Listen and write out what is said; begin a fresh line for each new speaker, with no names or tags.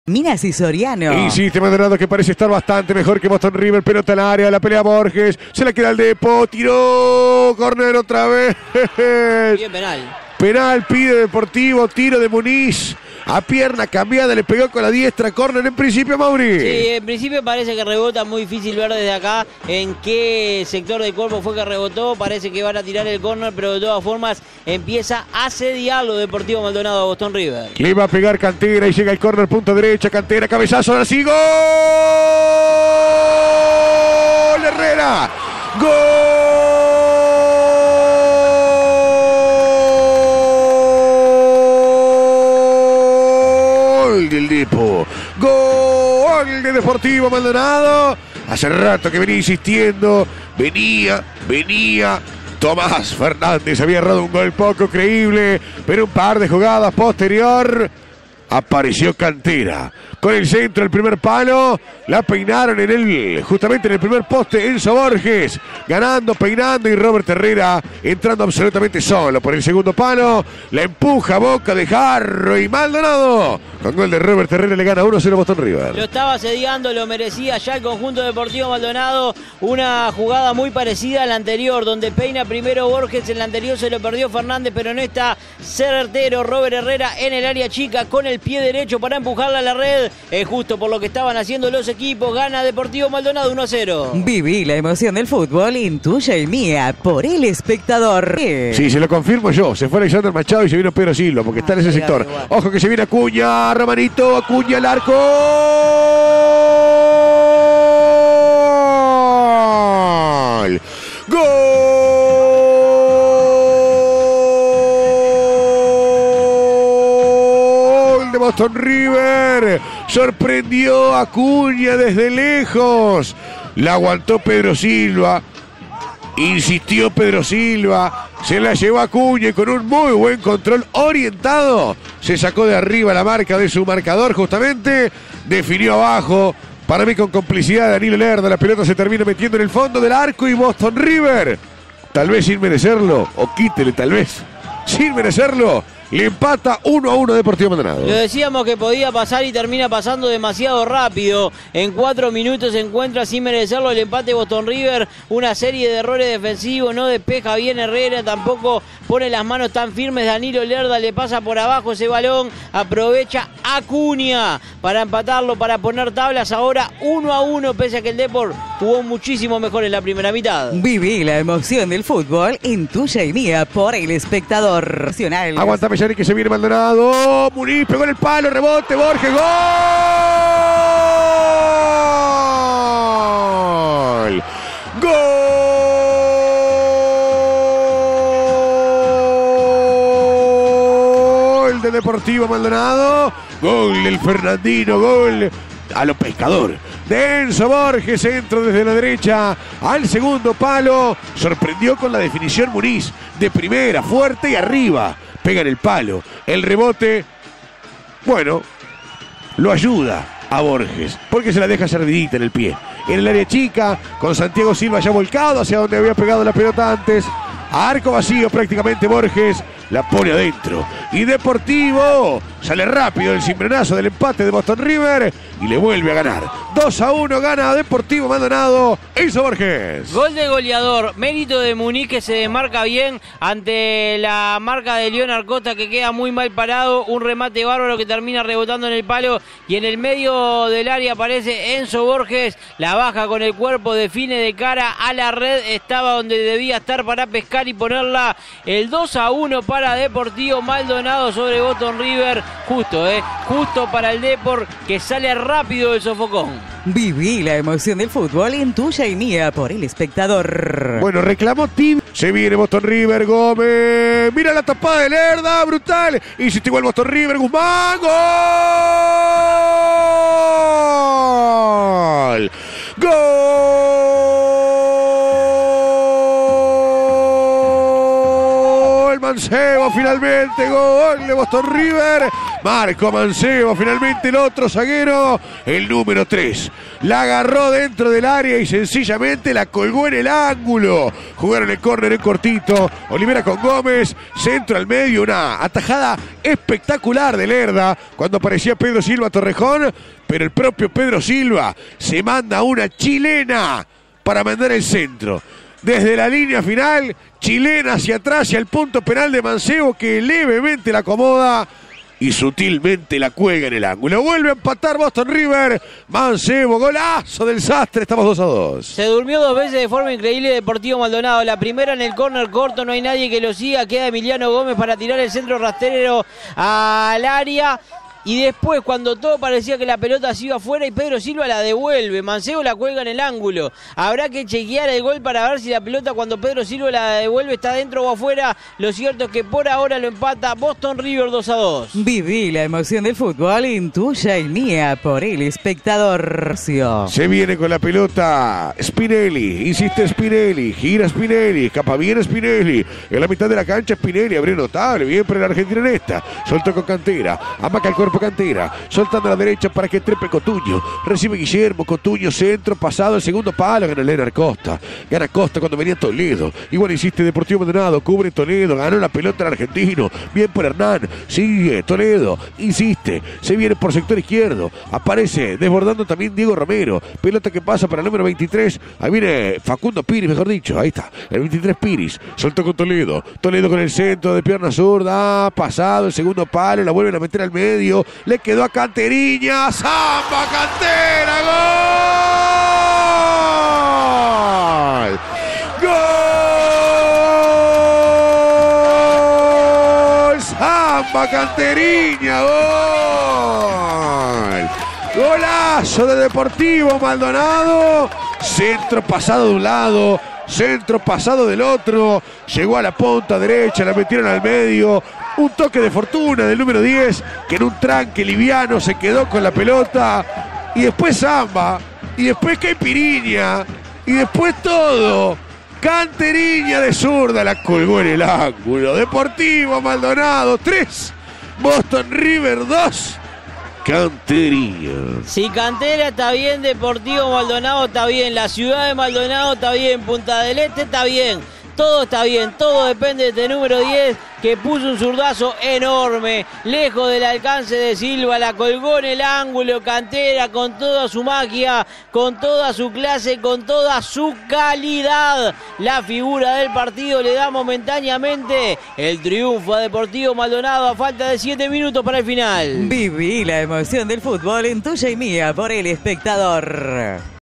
Minas y Soriano.
Insiste Maldonado, que parece estar bastante mejor que Boston River. Pelota al área, la pelea Borges. Se la queda el Depo. Tiró. Córner otra vez.
Bien, penal.
Penal pide Deportivo. Tiro de Muniz. A pierna cambiada, le pegó con la diestra. Córner en principio, Mauri.
Sí, en principio parece que rebota. Muy difícil ver desde acá en qué sector del cuerpo fue que rebotó. Parece que van a tirar el córner, pero de todas formas empieza a asediarlo Deportivo Maldonado a Boston River.
Le va a pegar Cantera y llega el córner, punto derecha. Cantera, cabezazo, ahora sí. ¡Gol! Herrera. ¡Gol! Del Depo. Gol de Deportivo Maldonado. Hace rato que venía insistiendo. Venía. Tomás Fernández había errado un gol poco creíble, pero un par de jugadas posterior apareció Cantera. Con el centro, el primer palo, la peinaron justamente en el primer poste, Enzo Borges, ganando, peinando, y Robert Herrera entrando absolutamente solo por el segundo palo, la empuja Boca de Jarro y Maldonado. Con gol de Robert Herrera le gana 1-0 Boston River.
Lo estaba asediando, lo merecía ya el conjunto deportivo Maldonado. Una jugada muy parecida a la anterior, donde peina primero Borges, en la anterior se lo perdió Fernández, pero en esta certero Robert Herrera en el área chica con el pie derecho para empujarla a la red. Es justo por lo que estaban haciendo los equipos. Gana Deportivo Maldonado 1-0.
Viví la emoción del fútbol en tuya y mía por El Espectador.
Sí, se lo confirmo yo. Se fue Alexander Machado y se vino Pedro Silva, porque está en ese sector.
Igual.
Ojo que se viene Acuña, Romanito, Acuña al arco. ¡Gol! ¡Gol de Boston River! Sorprendió a Acuña desde lejos. La aguantó Pedro Silva. Insistió Pedro Silva. Se la llevó a Acuña y con un muy buen control orientado se sacó de arriba la marca de su marcador justamente. Definió abajo. Para mí con complicidad de Danilo Lerda. La pelota se termina metiendo en el fondo del arco y Boston River, tal vez sin merecerlo, o quítele tal vez, sin merecerlo, le empata 1-1 Deportivo Maldonado.
Lo decíamos que podía pasar y termina pasando demasiado rápido. En 4 minutos se encuentra sin merecerlo el empate Boston River. Una serie de errores defensivos, no despeja bien Herrera, tampoco pone las manos tan firmes. Danilo Lerda le pasa por abajo ese balón. Aprovecha Acuña para empatarlo, para poner tablas. Ahora 1-1, pese a que el Depor jugó muchísimo mejor en la primera mitad.
Viví la emoción del fútbol en tuya y mía por El Espectador Nacional.
Aguantame, Yannick, que se viene Maldonado. Muniz pegó en el palo, rebote, Borges, gol. Gol de Deportivo Maldonado. Gol del Fernandino, gol a lo pescador de Enzo Borges, centro desde la derecha al segundo palo. Sorprendió con la definición Muniz, de primera, fuerte y arriba. Pega en el palo. El rebote, bueno, lo ayuda a Borges, porque se la deja servidita en el pie. En el área chica, con Santiago Silva ya volcado hacia donde había pegado la pelota antes. A arco vacío prácticamente Borges la pone adentro. Y Deportivo sale rápido el cimbronazo del empate de Boston River y le vuelve a ganar. 2-1 gana Deportivo Maldonado. Enzo Borges.
Gol de goleador, mérito de Muniz, que se desmarca bien ante la marca de Leonard Costa, que queda muy mal parado. Un remate bárbaro que termina rebotando en el palo y en el medio del área aparece Enzo Borges. La baja con el cuerpo, define de cara a la red. Estaba donde debía estar para pescar y ponerla. El 2-1 para Deportivo Maldonado sobre Boston River. Justo para el Depor, que sale rápido del sofocón.
Viví la emoción del fútbol en tuya y mía por El Espectador.
Bueno, reclamó Tim. Se viene Boston River, Gómez. Mira la tapada de Lerda, brutal. Insiste igual Boston River, Guzmán. ¡Gol! ¡Gol! Mancebo finalmente, gol de Boston River. Marco Mancebo finalmente, el otro zaguero, el número 3. La agarró dentro del área y sencillamente la colgó en el ángulo. Jugaron el córner en cortito. Olivera con Gómez, centro al medio, una atajada espectacular de Lerda cuando aparecía Pedro Silva Torrejón, pero el propio Pedro Silva se manda una chilena para mandar el centro. Desde la línea final, chilena hacia atrás, hacia el punto penal de Mancebo, que levemente la acomoda y sutilmente la cuelga en el ángulo. Vuelve a empatar Boston River. Mancebo, golazo del Sastre. Estamos 2-2.
Se durmió 2 veces de forma increíble Deportivo Maldonado. La primera en el córner corto, no hay nadie que lo siga. Queda Emiliano Gómez para tirar el centro rastrero al área. Y después, cuando todo parecía que la pelota se iba afuera y Pedro Silva la devuelve, Mancebo la cuelga en el ángulo. Habrá que chequear el gol para ver si la pelota cuando Pedro Silva la devuelve está dentro o afuera. Lo cierto es que por ahora lo empata Boston River 2-2.
Viví la emoción del fútbol en tuya y mía por El Espectador.
Se viene con la pelota Spinelli, insiste Spinelli, gira Spinelli, escapa bien Spinelli. En la mitad de la cancha Spinelli abrió notable, bien para la Argentina en esta. Soltó con Cantera, amaca el cuerpo Cantera, soltando a la derecha para que trepe Cotuño. Recibe Guillermo, Cotuño, centro, pasado el segundo palo, gana Leonard Costa. Gana Costa cuando venía Toledo. Igual insiste Deportivo Maldonado, cubre Toledo, ganó la pelota el argentino. Bien por Hernán, sigue Toledo, insiste, se viene por sector izquierdo. Aparece desbordando también Diego Romero. Pelota que pasa para el número 23. Ahí viene Facundo Piris, mejor dicho. Ahí está, el 23 Piris. Soltó con Toledo. Toledo con el centro de pierna zurda. Pasado el segundo palo, la vuelven a meter al medio. Le quedó a Canteriña. ¡Zamba Cantera! ¡Gol! ¡Gol! ¡Zamba Canteriña! ¡Gol! Golazo de Deportivo Maldonado. Centro pasado de un lado, centro pasado del otro. Llegó a la punta derecha, la metieron al medio. Un toque de fortuna del número 10, que en un tranque liviano se quedó con la pelota. Y después Zamba, y después Caipiriña, y después todo. Canteriña de zurda la colgó en el ángulo. Deportivo Maldonado 3, Boston River 2. Canteriña.
Si Cantera está bien, Deportivo Maldonado está bien, la ciudad de Maldonado está bien, Punta del Este está bien. Todo está bien, todo depende de este número 10 que puso un zurdazo enorme, lejos del alcance de Silva, la colgó en el ángulo. Cantera con toda su magia, con toda su clase, con toda su calidad. La figura del partido le da momentáneamente el triunfo a Deportivo Maldonado a falta de 7 minutos para el final.
Viví la emoción del fútbol en tuya y mía por El Espectador.